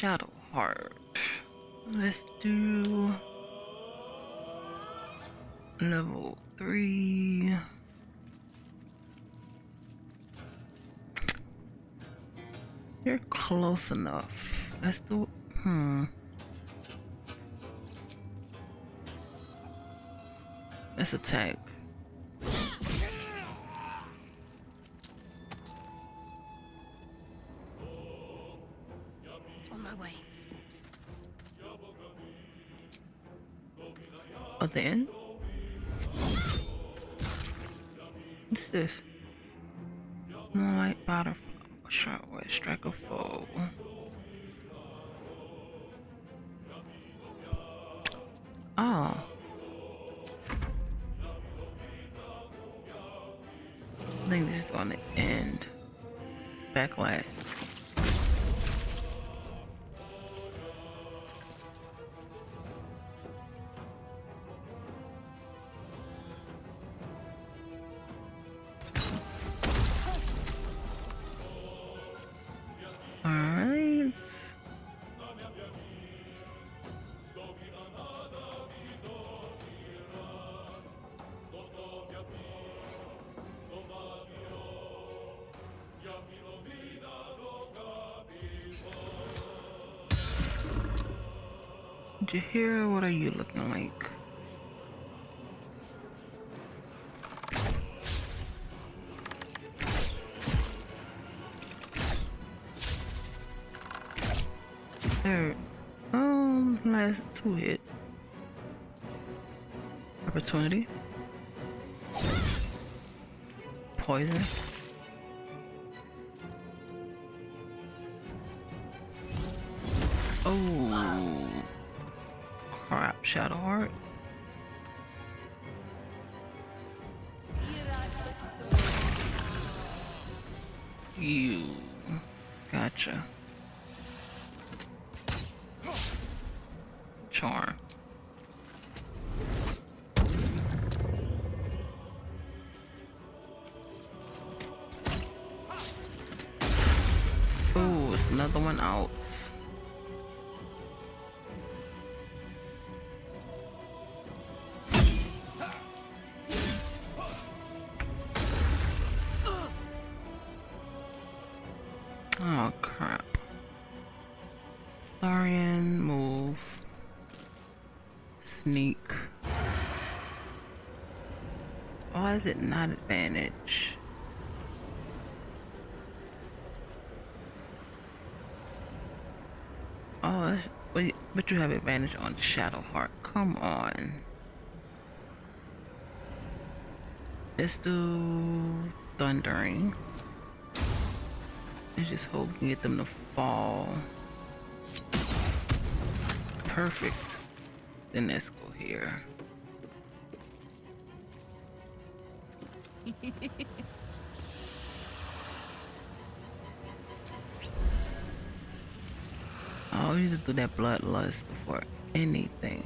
Shadow Heart. Let's do level 3. You're close enough. Let's do let's attack. On my way. Oh, then? What's this? Moonlight powder, short way, strike a foe. Oh. I think this is on the end. Backlash. Alright. Did you hear? What are you looking like? There. Last 2 hit. Opportunity. Poison. Oh. Crap, Shadow Heart. You. Gotcha. Charm. Oh, it's another one out. Oh crap. Starian, move. Sneak. Why is it not advantage? Oh, but you have advantage on Shadow Heart. Come on. Let's do Thundering. I just hope we can get them to fall. Perfect. Then let's go here. Oh, we need to do that bloodlust before anything.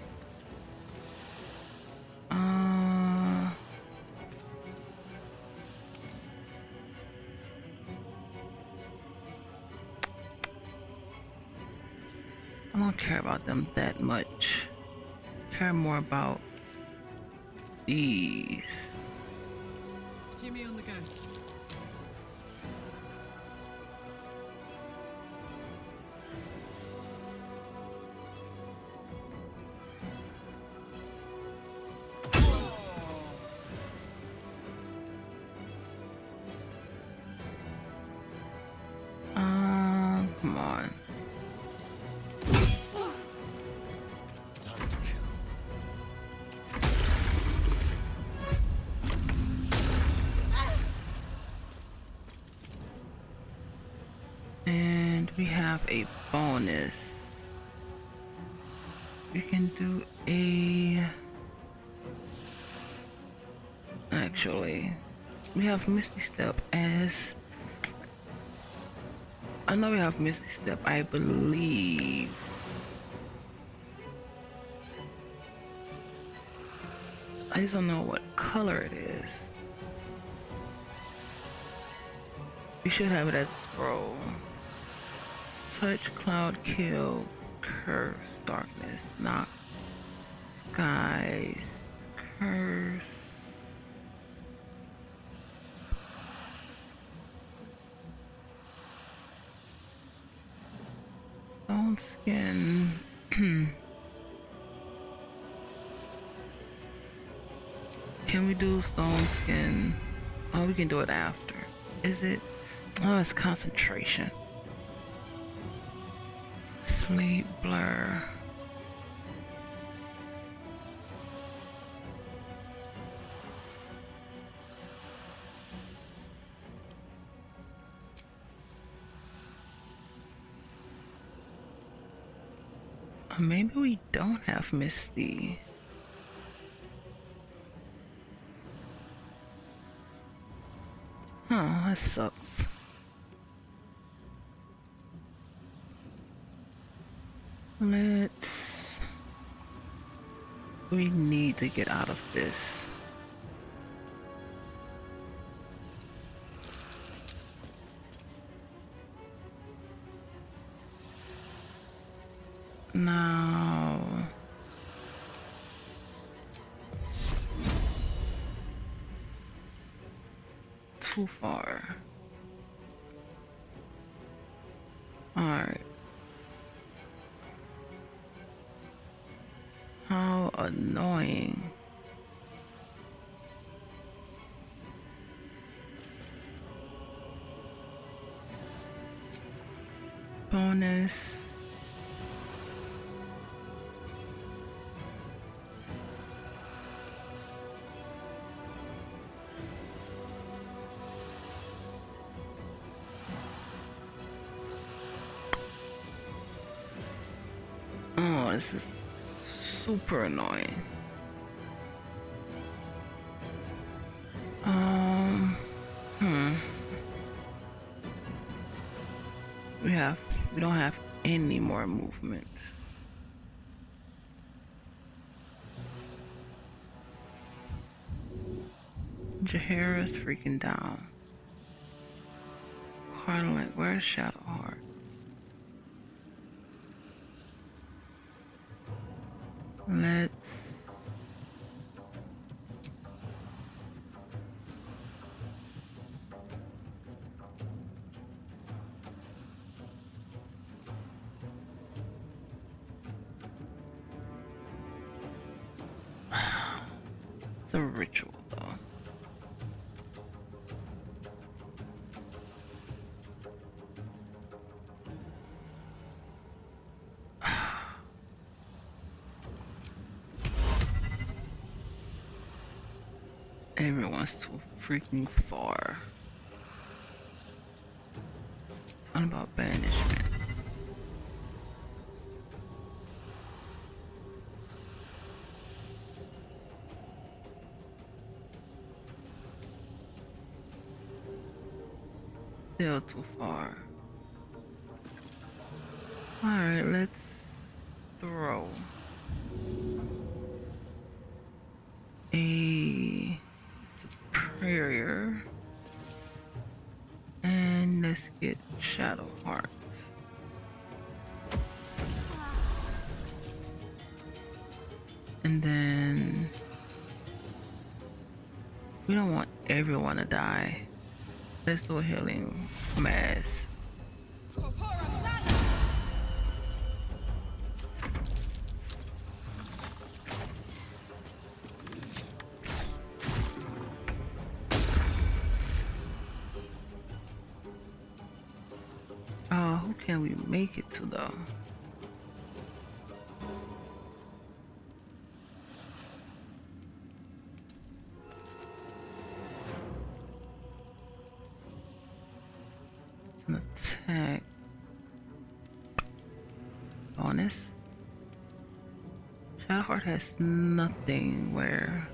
I don't care about them that much. I care more about these. Jimmy on the go. Come on. And we have a bonus. We can do actually, we have Misty Step as... I know we have Misty Step, I believe. I just don't know what color it is. We should have it as scroll. Touch, cloud, kill, curse, darkness, knock, skies, curse. Stone skin. Can we do stone skin? Oh, we can do it after. Is it? Oh, it's concentration. Sleep, blur. Maybe we don't have Misty. Oh, that sucks. We need to get out of this. Now, too far. Alright. How annoying. Bonus. Oh, this is super annoying. We don't have any more movement. Jahara's freaking down. Kinda like, where's Shadowheart? Let's the ritual though. Everyone's too freaking far. What about banishment? Still too far. Alright, let's throw a superior and let's get Shadowheart. And then we don't want everyone to die. Let's do a healing mass. Who can we make it to though? An attack bonus. Shadowheart has nothing where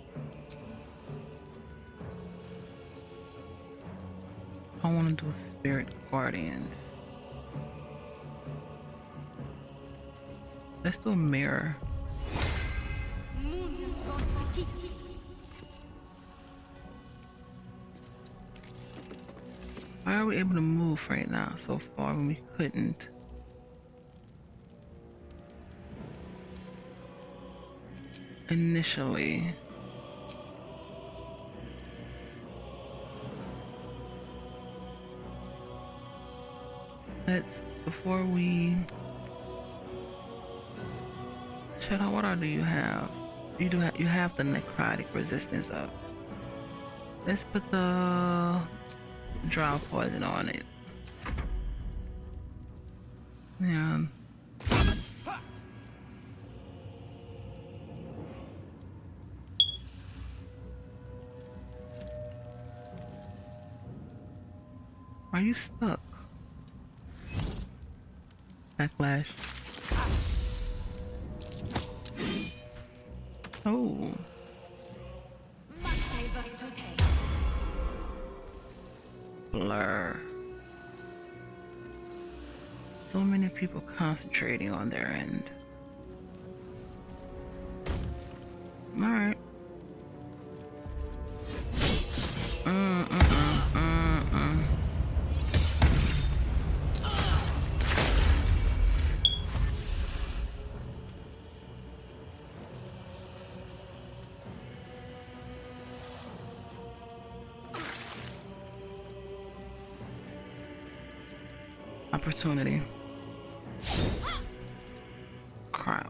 I want to do Spirit Guardians. Let's do a mirror. Why are we able to move right now so far when we couldn't? Initially. Let's, before we shut out, what all do you have? You have the necrotic resistance up. Let's put the drow poison on it. Yeah. Are you stuck? Backlash. Oh. Blur. So many people concentrating on their end. Alright. Opportunity. Crap.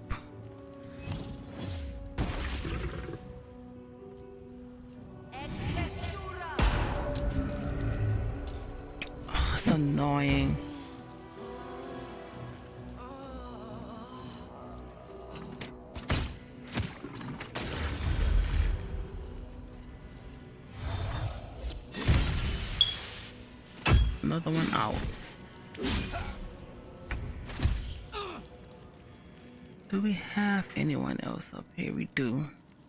Oh, it's annoying. Another one out. Do we have anyone else up here? We do.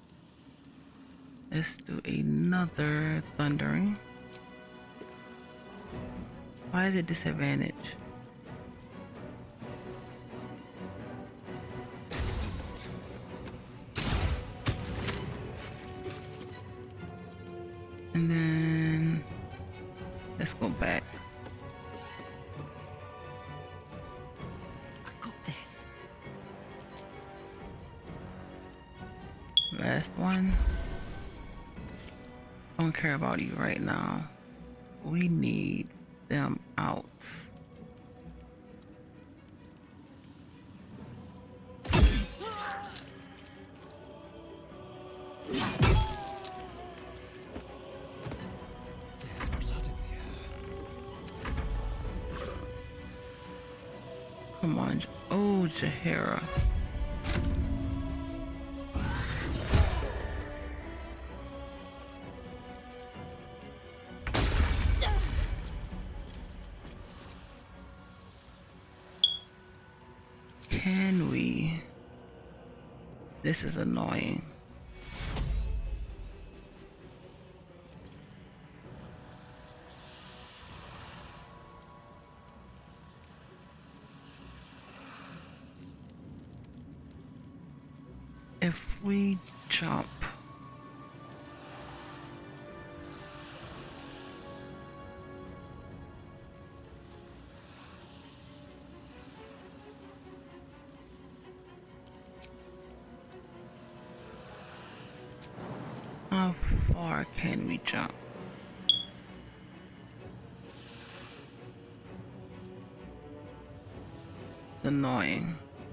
Let's do another thundering. Why is it disadvantage? And then let's go back. I got this. Last one. Don't care about you right now. We need them out. Come on. Oh, Jahara. Can we? This is annoying. If we jump. How far can we jump? It's annoying.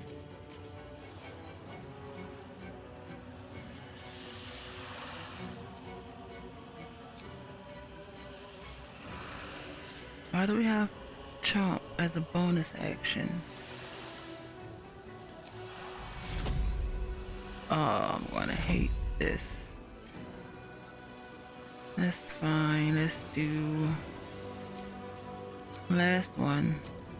Why do we have chomp as a bonus action? Oh, I'm gonna hate this. That's fine. Let's do last one.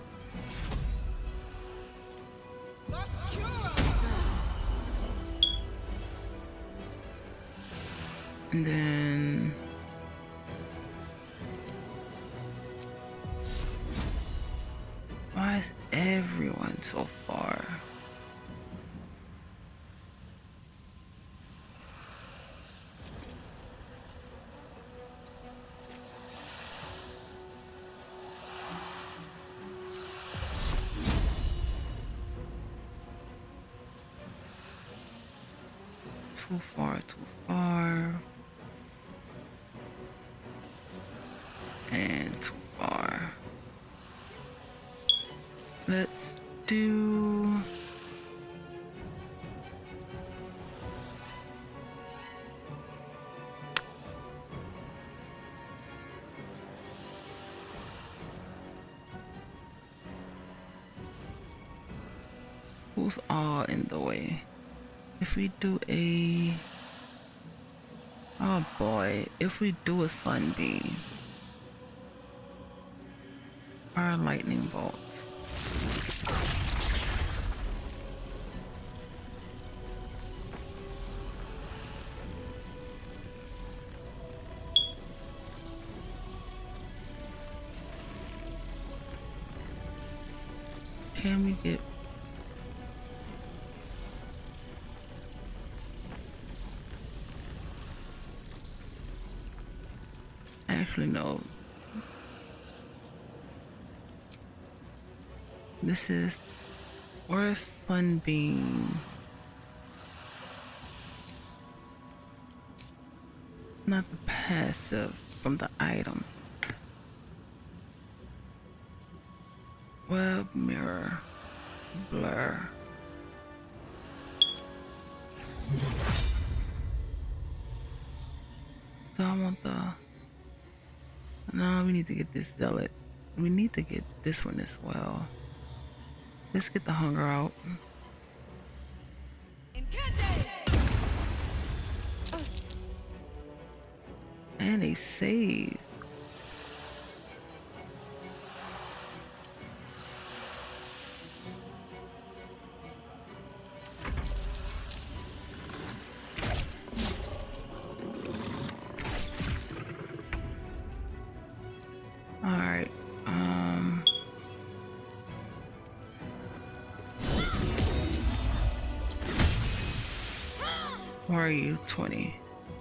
And then why is everyone so far? Too far, too far. And too far. Let's do... Who's all in the way? If we do a... Oh boy, if we do a sunbeam. Our lightning bolts. Can we get... Actually, no. This is... Where's Sunbeam? Not the passive from the item. Web mirror. Blur. So I want the... No, we need to get this zealot. We need to get this one as well. Let's get the hunger out. And a save. Alright, where are you? 20.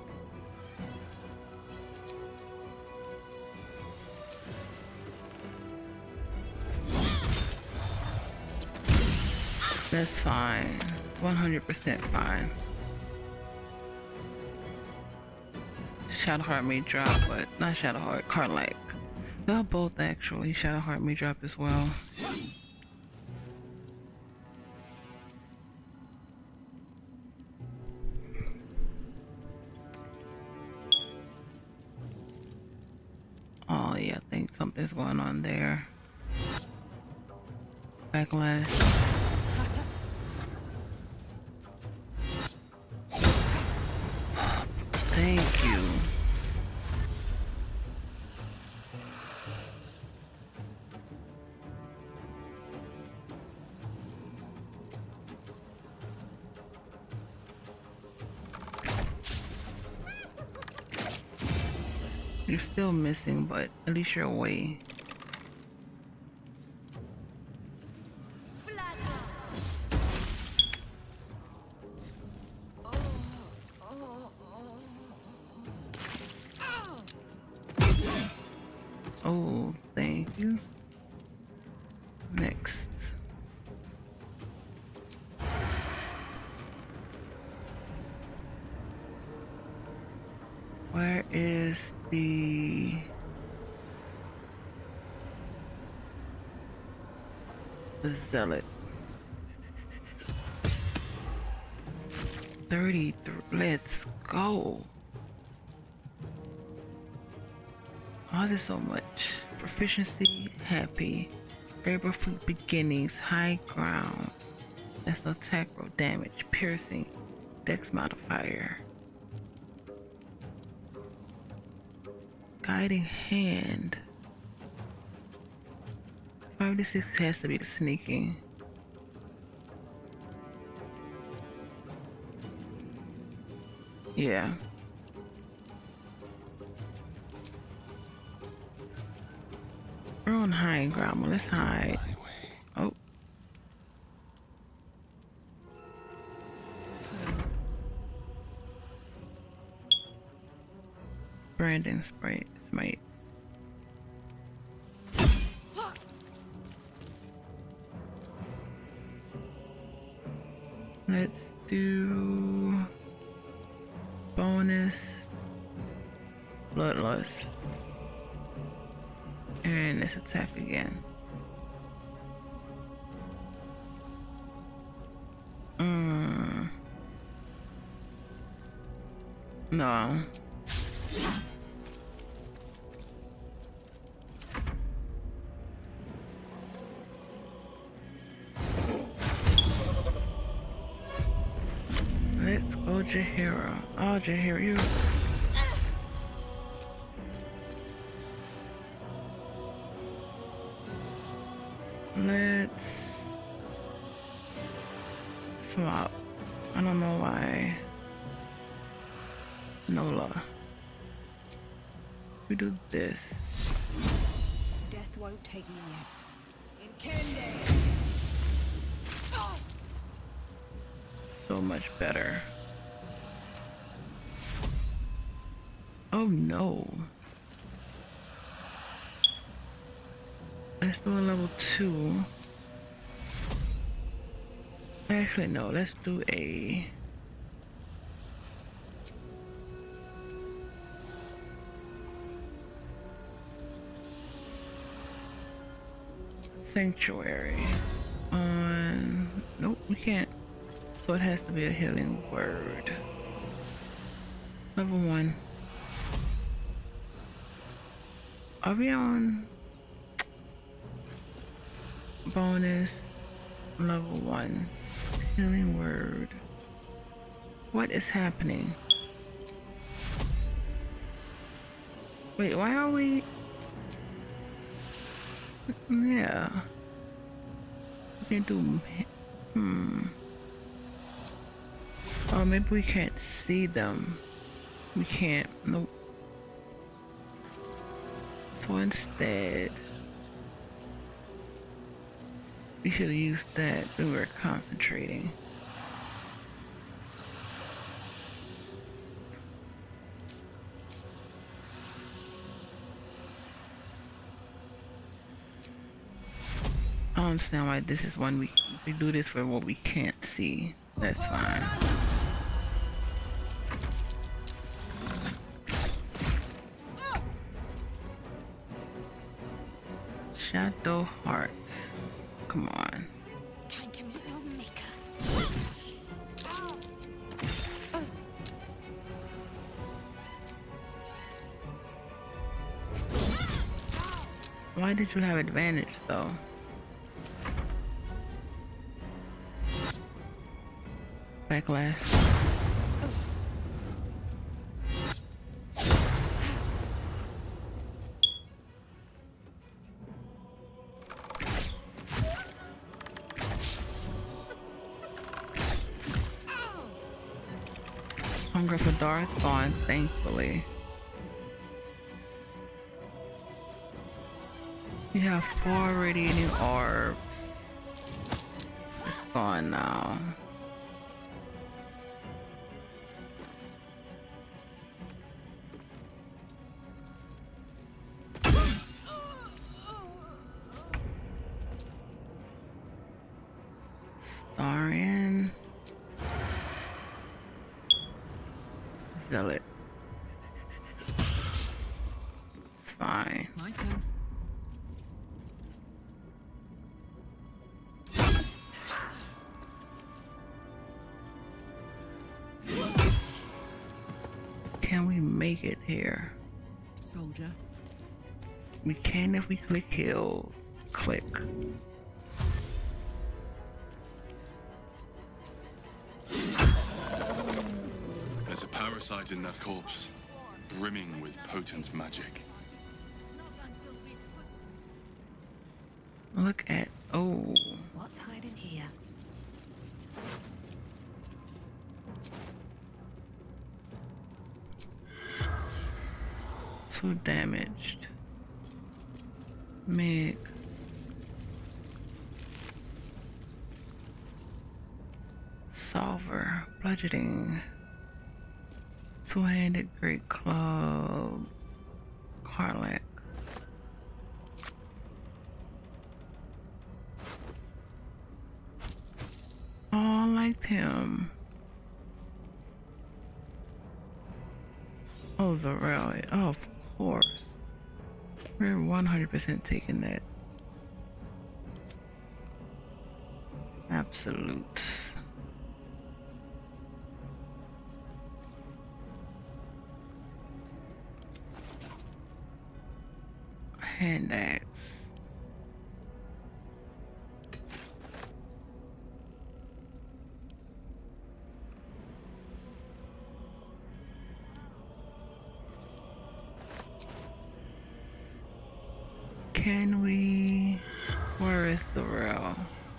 That's fine. 100% fine. Shadowheart may drop, but not Shadowheart, Carlac. They'll both actually. Shadowheart may drop as well. Oh yeah, I think something's going on there. Backlash. Thank you. You're still missing, but at least you're away. Oh, thank you. Next. Where is the zealot? 33. Let's go. Oh, there's so much. Proficiency, happy. Favorable fruit beginnings, high ground. That's attack roll damage, piercing, dex modifier. Guiding hand. 5-6 has to be the sneaking. Yeah. We're on high ground. Well, let's hide. Oh. Brandon spray smite. Let's do bonus, bloodlust, and let's attack again. No. Let's go Jahira. Oh, Jahira, you. Let's swap. I don't know why. Nola. We do this. Death won't take me yet. Incende! So much better. Oh no. Let's do a level 2. Actually, no, let's do a sanctuary on. Nope, we can't. So it has to be a healing word. Level 1. Are we on bonus level 1? Healing word. What is happening? Wait, why are we? Yeah. We can do. Or maybe we can't see them. We can't. Nope. So instead, we should have used that when we were concentrating. I don't understand why this is one we do this for what we can't see. That's fine. Shadow Heart. Come on. Time to meet your maker. Why did you have advantage though? Backlash. Hunger for Darth gone, thankfully. You have 4 radiating orbs. It's gone now. Starian. Zealot. Fine. My turn. Can we make it here? Soldier. We can if we click heal. Click. There's a parasite in that corpse, brimming with potent magic. Look at, oh. What's hiding here? Too damaged. Meg. Solver. Bludgeoning. Two-handed great club. Karlak. Oh, I liked him. Oh, Zorelli. Oh, of course. We're 100% taking that. Absolute. Hand axe. Can we? Where is the rail?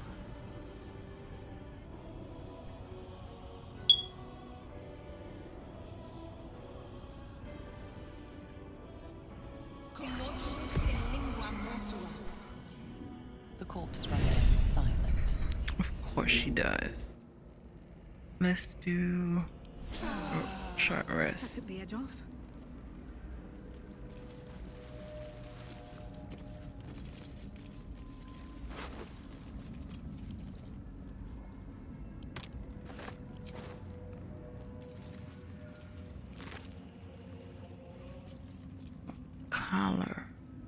The corpse remains silent. Of course she does. Let's do a short rest. That took the edge off. Collar.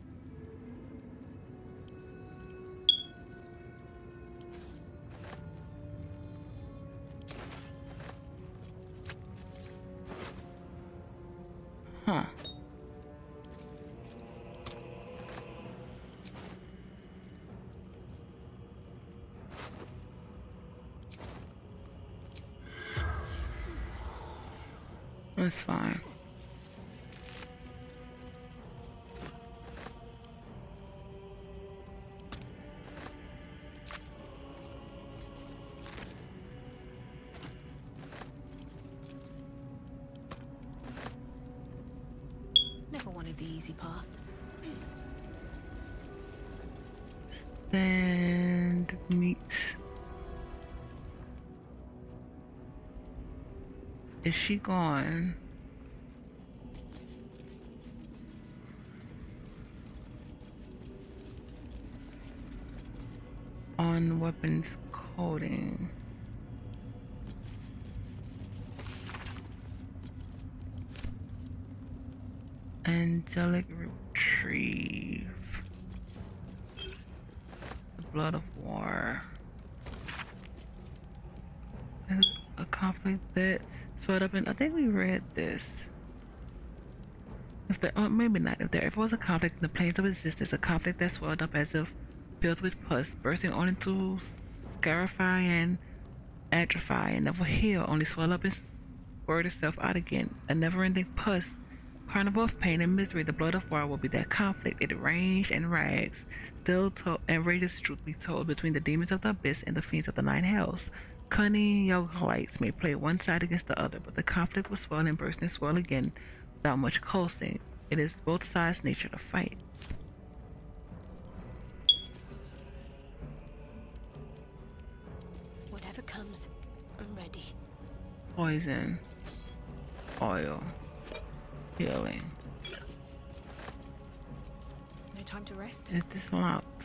Huh. That's fine. Never wanted the easy path. And meat. Is she gone? On weapons coding. Angelic retrieve. The blood of war. There's a conflict that swelled up in. I think we read this. If there, or maybe not. If it was a conflict in the planes of existence, a conflict that swelled up as if filled with pus, bursting on into scarify and atrophy, and never heal, only swell up and squirt itself out again. A never-ending pus. Carnival of pain and misery, the blood of war will be that conflict. It raged and rags, still and rages, truth be told, between the demons of the abyss and the fiends of the nine hells. Cunning yogalites may play one side against the other, but the conflict will swell and burst and swell again without much coasting. It is both sides' nature to fight. Whatever comes, I'm ready. Poison, oil, healing. No time to rest. Is this locked?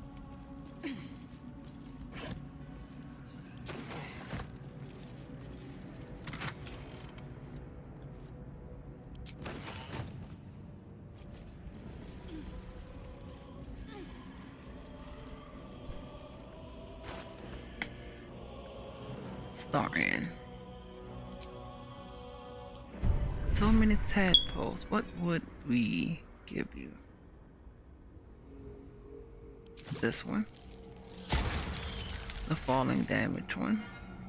Starring. So many tadpoles. What would we give you? This one. The falling damage one.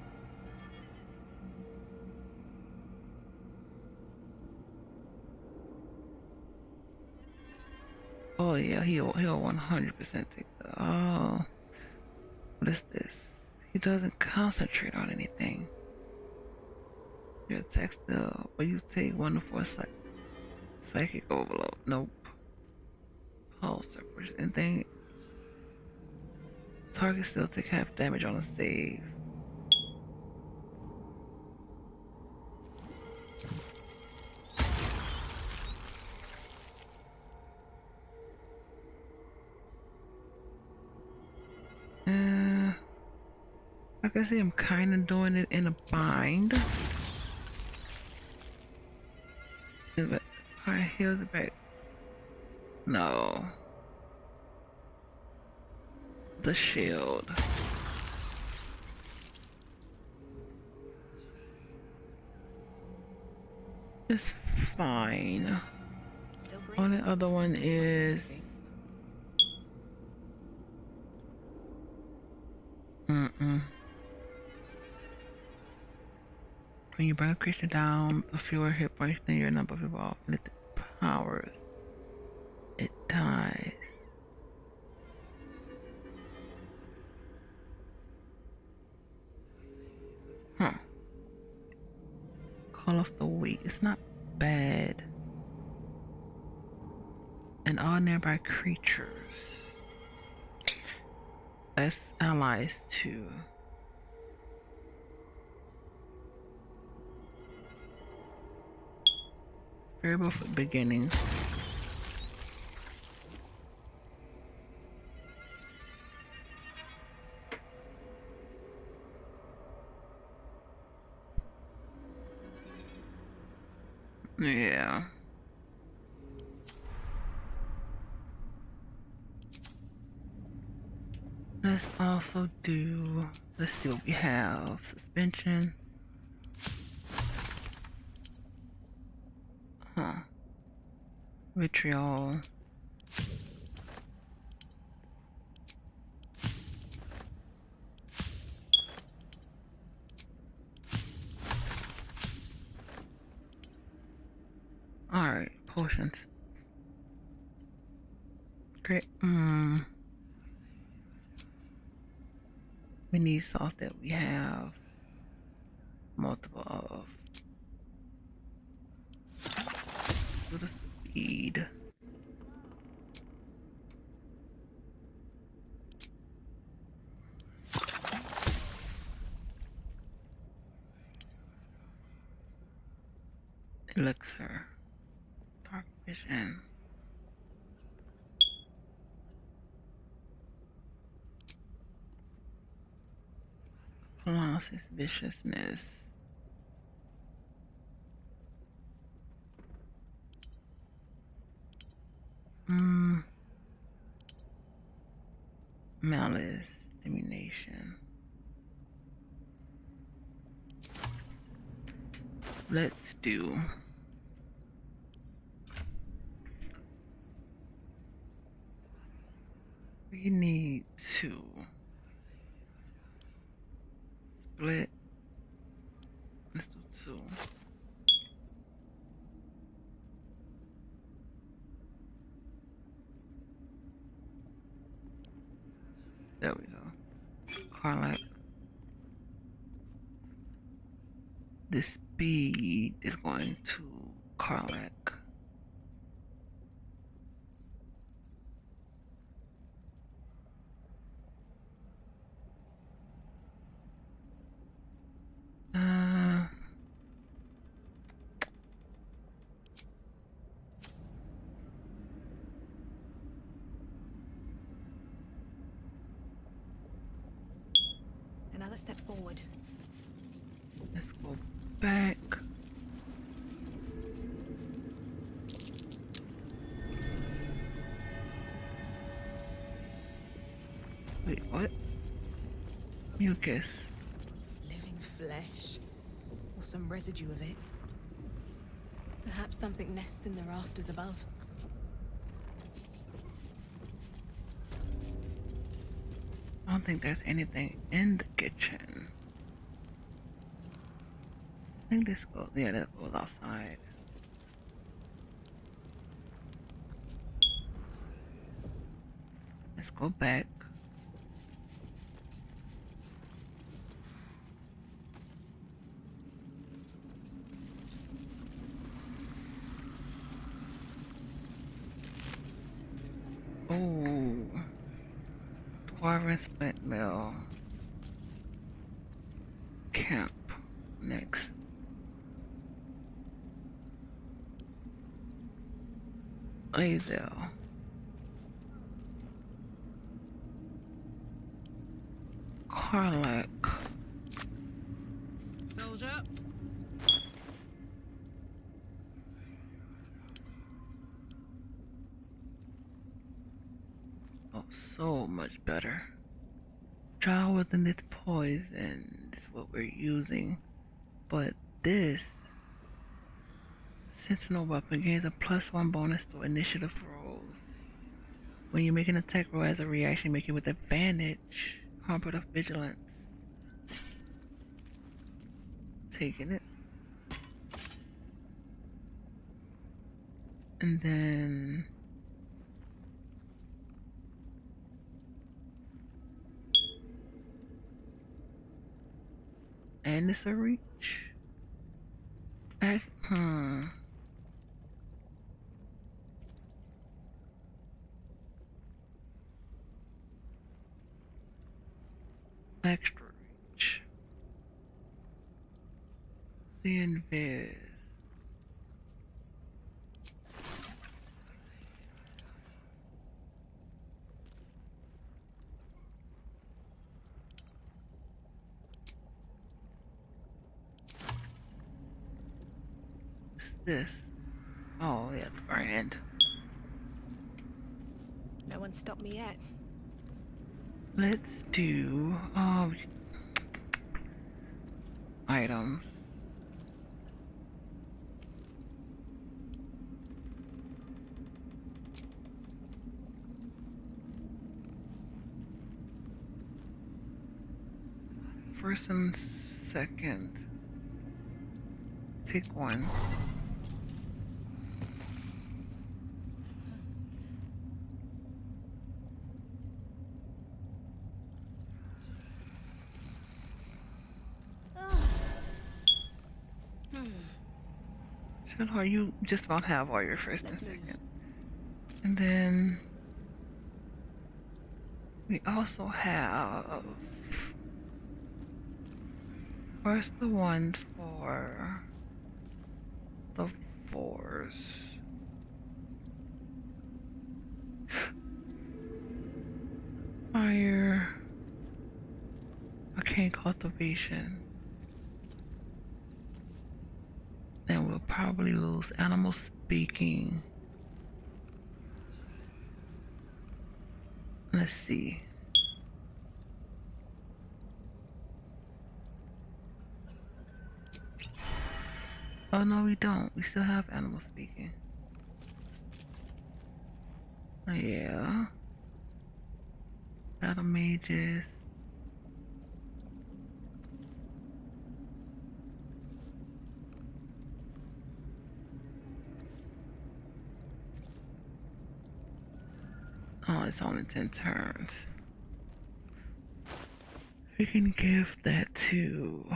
Oh yeah, he'll 100% take the. Oh, what is this? He doesn't concentrate on anything. Your attack still, but you take 1 to 4 psychic overload. Nope. Pulse or anything. Target still take half damage on a save. I can see I'm kind of doing it in a bind. Alright, heals it back. No. The shield. It's fine. Still Only breathing. other one is when you bring a creature down, the fewer hit points than your number of evolved mythic powers, it dies. Huh. Call of the week. It's not bad. And all nearby creatures. That's allies too. Variable for beginnings. Yeah. Let's also do, let's see what we have. Suspension. Huh. Vitriol. Alright, potions. Great. We need salt that we have multiple of. For the speed. Elixir. Dark vision. Colossus viciousness. Malice, domination. Let's do we need to split. Let's do 2. There we go. Carlac. The speed is going to Carlac. Another step forward. Let's go back. Wait, what? Mucus. Living flesh. Or some residue of it. Perhaps something nests in the rafters above. I don't think there's anything in the kitchen. I think this goes, yeah, that goes outside. Let's go back. Oh, Dwarven Splint Mill. Camp next. Azel. Carlac. Soldier. so much better. Trial within its poison is what we're using. But this Sentinel weapon gains a +1 bonus to initiative rolls. When you make an attack roll as a reaction, make it with advantage. Harbour of Vigilance. Taking it. And then and it's a reach. Extra reach. The invis. What's this? Oh yeah, the brand. No one stopped me yet. Let's do items. First and second. Take one. Sure, you just about have all your first and second. And then we also have, where's the one for the fours? Fire, arcane cultivation. Then we'll probably lose animal speaking. Let's see. Oh no, we don't. We still have animal speaking. Oh, yeah. Battle mages. Oh, it's only 10 turns. We can give that to...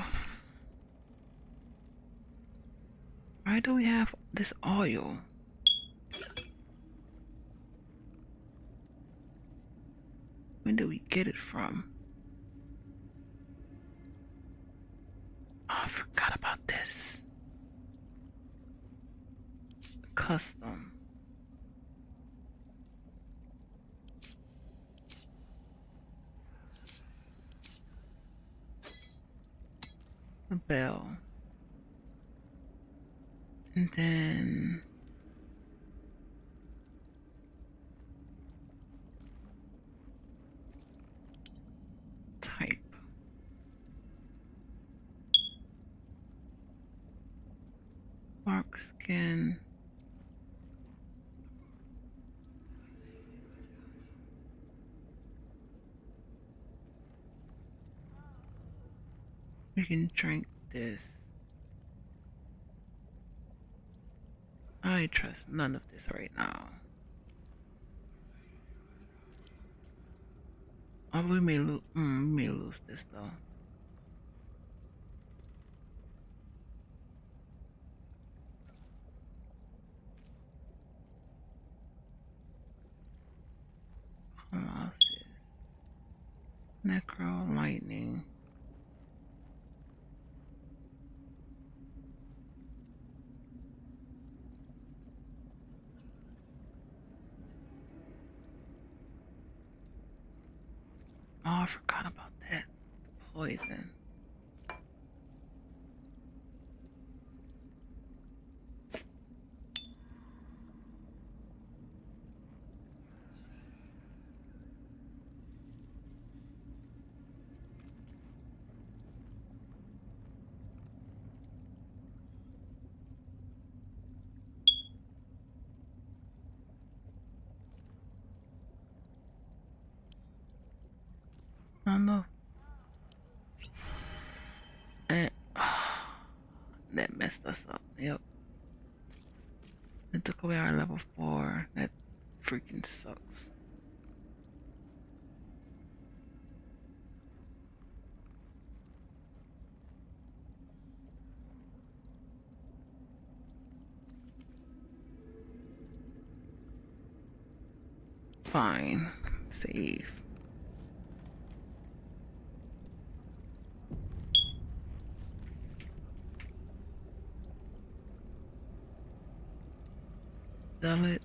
Why do we have this oil? When did we get it from? Oh, I forgot about this. Custom. A bell. And then type. Bark skin. We can drink this. I trust none of this right now. Oh, we may lose this though. Necro lightning. Oh, I forgot about that. Poison. messed us up. Yep. It took away our level 4. That freaking sucks. Fine. Save. Sell it.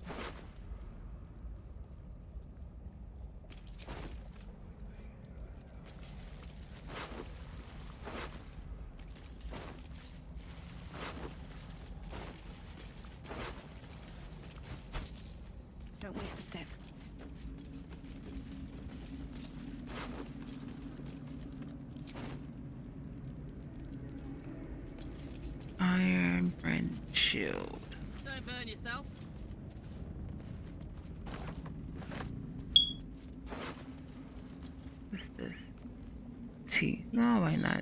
Don't waste a step. Iron brand shield. Don't burn yourself. What's this? Tea. No, why not?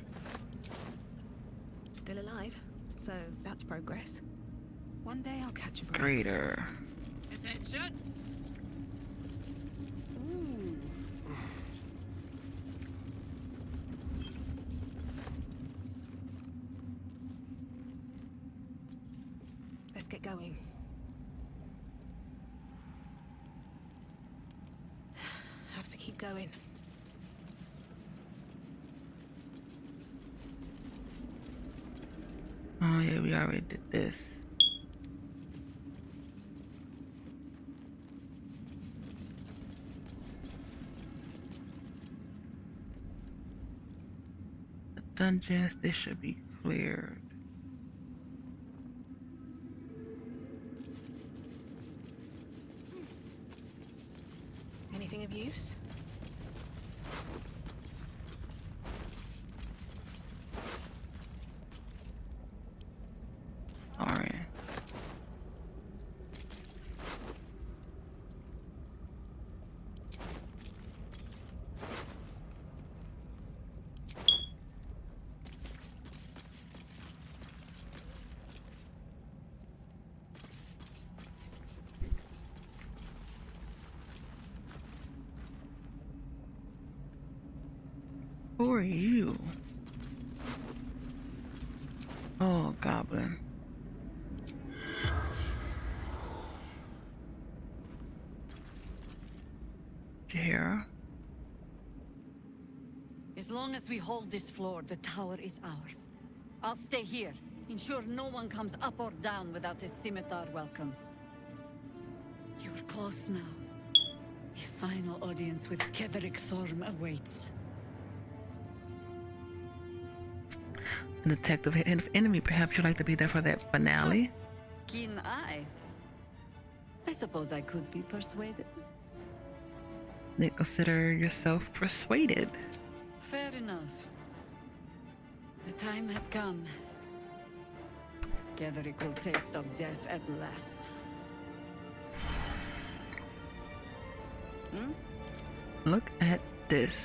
Still alive, so that's progress. One day I'll catch a break. Greater. Attention. Ooh. Let's get going. Have to keep going. Oh yeah, we already did this. The dungeons, they should be cleared. Anything of use? Alright. Who are you? Oh, goblin. Jahira? As long as we hold this floor, the tower is ours. I'll stay here. Ensure no one comes up or down without a scimitar welcome. You're close now. A final audience with Ketheric Thorm awaits. An detective enemy. Perhaps you'd like to be there for that finale? Keen eye. I suppose I could be persuaded. Then consider yourself persuaded. Fair enough. The time has come. Ketheric will taste of death at last. Look at this.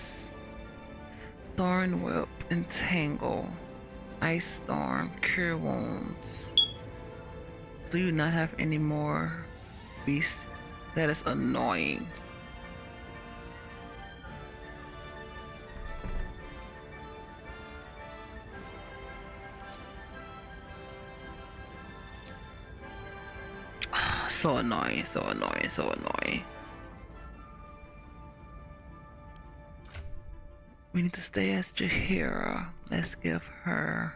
Thorn Whip, Entangle, Ice Storm, Cure Wounds. Do you not have any more beasts? That is annoying. So annoying, so annoying, so annoying. We need to stay as Jahira. Let's give her...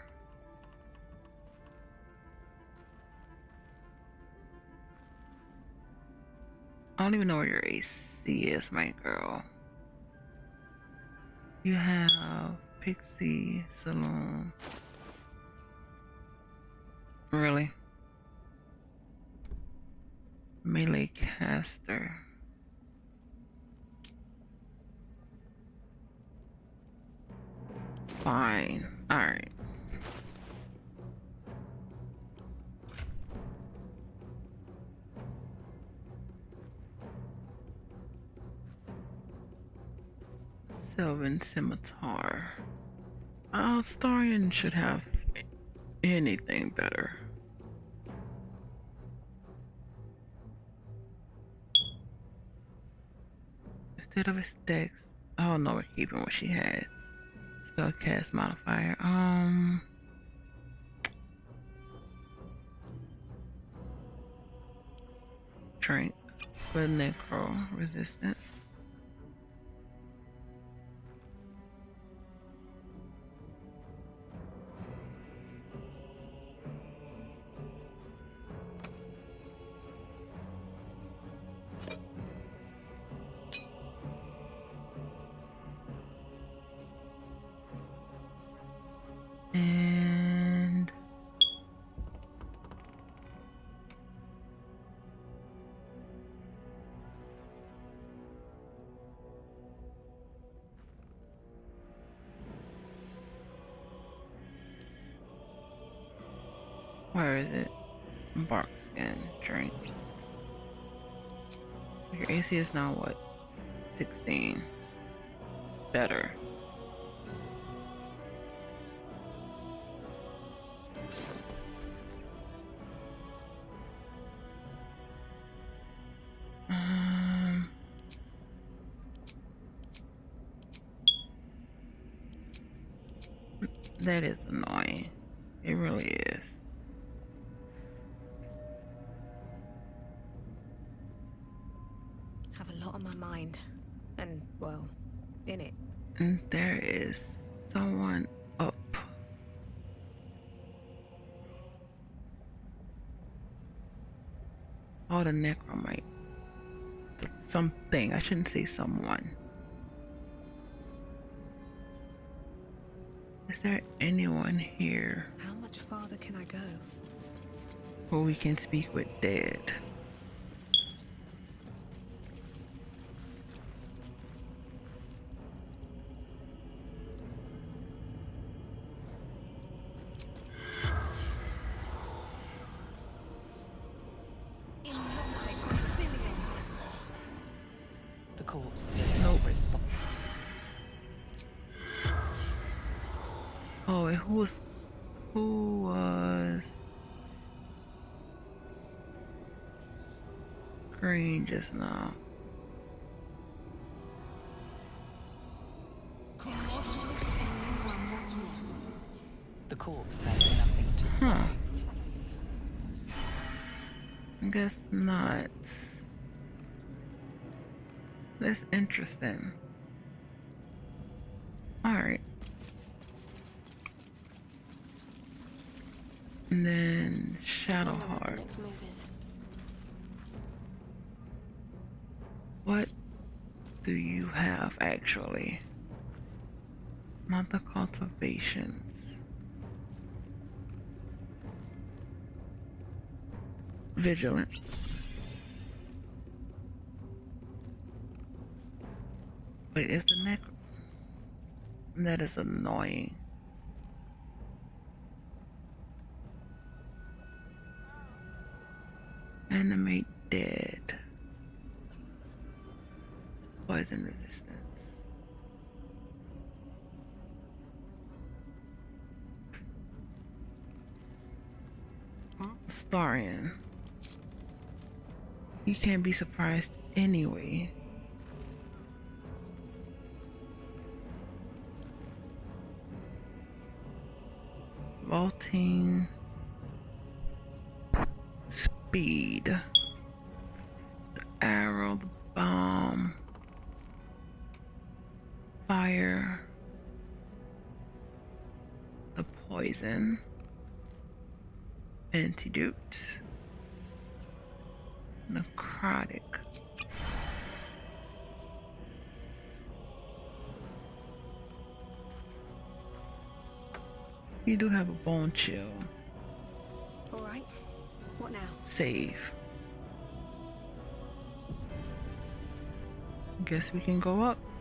I don't even know where your AC is, my girl. You have Pixie Saloon. Really? Melee caster. Fine. Alright. Sylvan Scimitar. Starion should have anything better. Instead of a dex, oh no, we're keeping what she had. Spellcast modifier. Drink with necro resistance. And where is it? Bark skin drink. Your AC is now what? 16. Better. That is annoying. It really is. Have a lot on my mind. And, well, in it. And there is someone up. Oh, the necromite. Something. I shouldn't say someone. Is there anyone here How much farther can I go? where we can speak with dead? The corpse does not respond. Oh, and who was green just now? The corpse has nothing to say. Huh. I guess not. That's interesting. Alright. And then Shadowheart. What do you have actually? Not the cultivations. Vigilance. Wait, is the neck? That is annoying. Animate dead. Poison resistance. Starian. You can't be surprised anyway. Vaulting. Speed. The arrow, the bomb. Fire. The poison. Antidote. Necrotic. You do have a bone chill. Alright. What now? Save. Guess we can go up.